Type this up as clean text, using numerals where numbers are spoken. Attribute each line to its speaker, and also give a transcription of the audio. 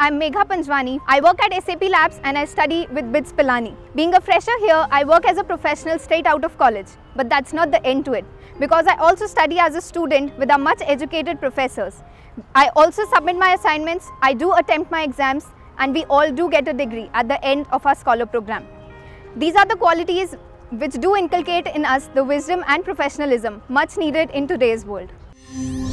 Speaker 1: I'm Megha Panjwani. I work at SAP Labs and I study with BITS Pilani. Being a fresher here, I work as a professional straight out of college. But that's not the end to it, because I also study as a student with our much educated professors. I also submit my assignments, I do attempt my exams, and we all do get a degree at the end of our scholar program. These are the qualities which do inculcate in us the wisdom and professionalism much needed in today's world.